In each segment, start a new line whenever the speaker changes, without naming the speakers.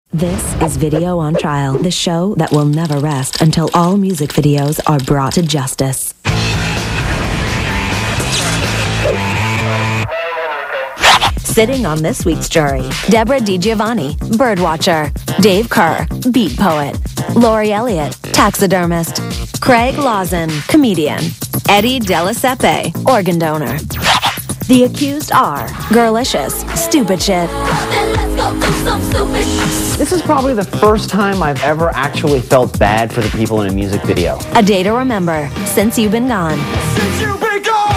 This is Video on Trial, the show that will never rest until all music videos are brought to justice. Sitting on this week's jury, Deborah DiGiovanni, birdwatcher, Dave Kerr, beat poet, Lori Elliott, taxidermist, Craig Lawson, comedian, Eddie Delasepe, organ donor. The accused are Girlicious, Stupid Shit.
This is probably the first time I've ever actually felt bad for the people in a music video.
A Day to Remember, Since You've Been Gone.
Since you've been gone!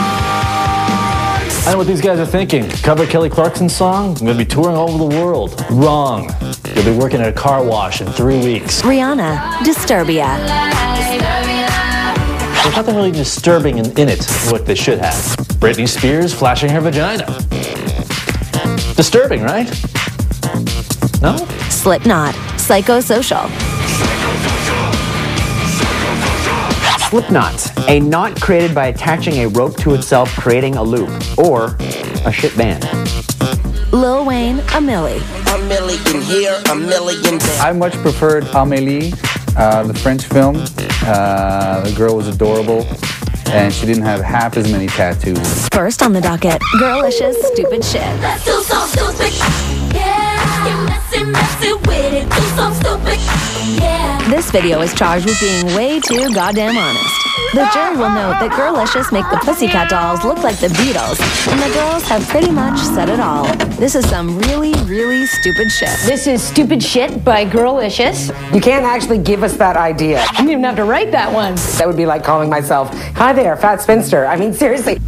I know what these guys are thinking. Cover Kelly Clarkson's song? I'm going to be touring all over the world. Wrong. You'll be working at a car wash in 3 weeks.
Rihanna, Disturbia.
There's nothing really disturbing in it, what they should have. Britney Spears flashing her vagina. Disturbing, right? No?
Slipknot, Psychosocial.
Slipknot, a knot created by attaching a rope to itself, creating a loop, or a shit band.
Lil Wayne, A Milli.
A million here, a million there.
I much preferred Amélie, the French film. The girl was adorable, and she didn't have half as many tattoos.
First on the docket, Girlicious, Stupid Shit.
Let's do some stupid. Yeah, get messy with it. Do some stupid. Yeah.
This video is charged with being way too goddamn honest. The jury will note that Girlicious make the Pussycat Dolls look like the Beatles, and the girls have pretty much said it all. This is some really, really stupid shit.
This is Stupid Shit by Girlicious.
You can't actually give us that idea.
I didn't even have to write that one.
That would be like calling myself, hi there, fat spinster. I mean, seriously.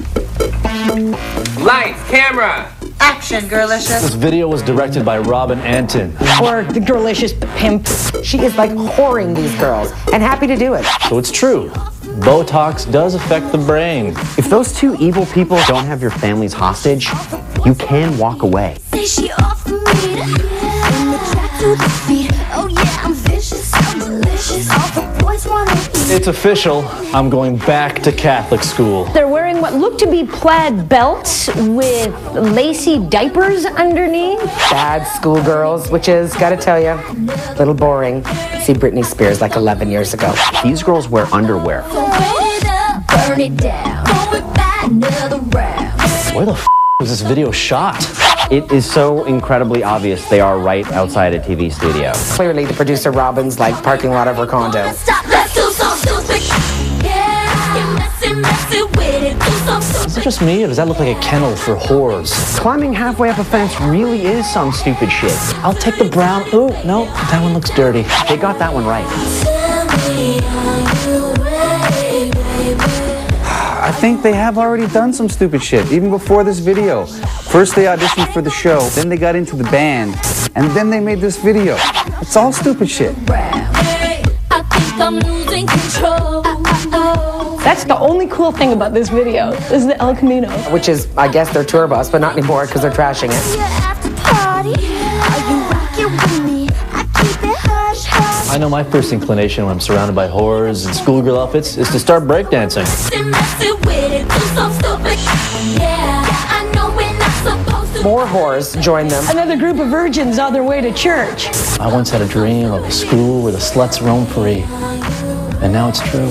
Lights, camera,
Action, Girlicious.
This video was directed by Robin Antin.
Or the Girlicious pimp.
She is like whoring these girls, and happy to do it.
So it's true. Botox does affect the brain.
If those two evil people don't have your families hostage, you can walk away.
Say she off me. In the track to the beat. Oh yeah, I'm vicious, I'm delicious. All the boys wanna eat.
It's official. I'm going back to Catholic school.
They're wearing what look to be plaid belts with lacy diapers underneath.
Bad schoolgirls, which is, gotta tell you, a little boring. See Britney Spears like 11 years ago.
These girls wear underwear.
So burn it up, burn it down. Going back another round.
Where the f was this video shot?
It is so incredibly obvious they are right outside a TV studio.
Clearly, the producer Robin's like parking lot of her condo.
Stop, let's do some stupid. Yeah, get messy with it. Do some stupid.
Is it just me, or does that look like a kennel for whores?
Climbing halfway up a fence really is some stupid shit.
I'll take the brown. Ooh, no, that one looks dirty.
They got that one right.
Tell me, are you ready, baby?
I think they have already done some stupid shit, even before this video. First they auditioned for the show, then they got into the band, and then they made this video. It's all stupid shit.
Hey, I think I'm losing control.
That's the only cool thing about this video, is the El Camino.
Which is, I guess, their tour bus, but not anymore because they're trashing it.
Yeah, after party, are you rocking with me? I keep it hush hush.
I know my first inclination when I'm surrounded by whores and schoolgirl outfits is to start breakdancing.
Messy with it, do some stupid. Yeah, I know we're not supposed to.
More whores join them.
Another group of virgins on their way to church.
I once had a dream of a school where the sluts roam free, and now it's true.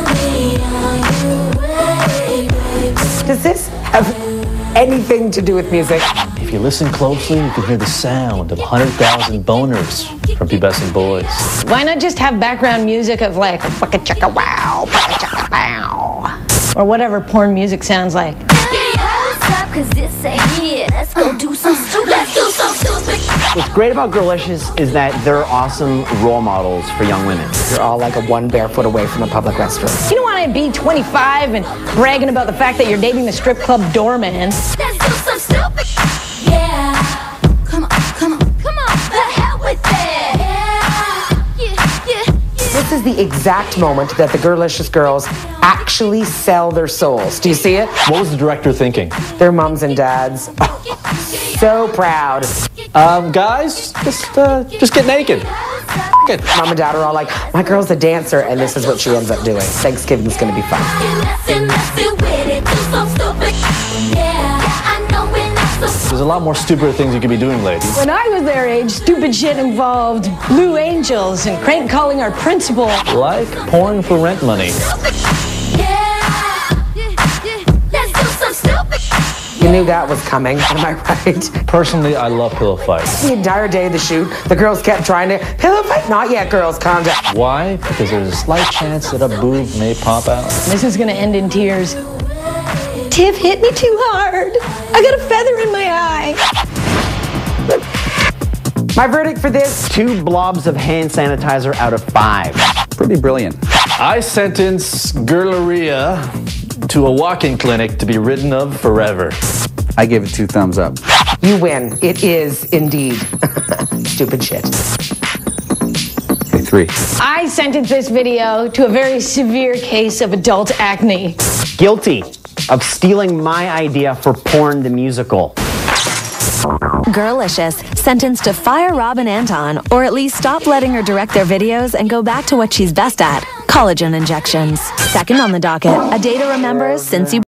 Does this have anything to do with music?
If you listen closely, you can hear the sound of 100,000 boners from Pubescent Boys.
Why not just have background music of like baka chaka wow, baka chaka wow, or whatever porn music sounds like.
Cause this ain't it. Let's go do some stupid. Let's do some stupid.
What's great about Girlicious is that they're awesome role models for young women.
You're all like a one barefoot away from a public restroom.
You don't want to be 25 and bragging about the fact that you're dating the strip club doorman.
Let's do some stupid. Yeah. Come on, come on, come on. The hell with that. Yeah.
This is the exact moment that the Girlicious girls actually sell their souls. Do you see it?
What was the director thinking?
Their mums and dads. So proud.
Guys, just get naked. Good.
Mom and dad are all like, my girl's a dancer, and this is what she ends up doing. Thanksgiving's gonna be fun.
Messy with it, do some stupid. Yeah, I know we're not supposed to.
There's a lot more stupider things you could be doing, ladies.
When I was their age, stupid shit involved Blue Angels and crank calling our principal.
Like pouring for rent money.
You knew that was coming, am I right?
Personally, I love pillow fights.
The entire day of the shoot, the girls kept trying to pillow fight. Not yet, girls, calm down.
Why? Because there's a slight chance that a boob may pop out.
This is gonna end in tears. Tiff hit me too hard. I got a feather in my eye.
My verdict for this:
2 blobs of hand sanitizer out of 5.
Pretty brilliant.
I sentence Girleria to a walk-in clinic to be ridden of forever.
I give it 2 thumbs up.
you win. It is indeed stupid shit.
Okay, 3.
I sentence this video to a very severe case of adult acne.
Guilty of stealing my idea for Porn the Musical.
Girlicious, sentenced to fire Robin Anton, or at least stop letting her direct their videos and go back to what she's best at, collagen injections. Second on the docket, a day to remember since you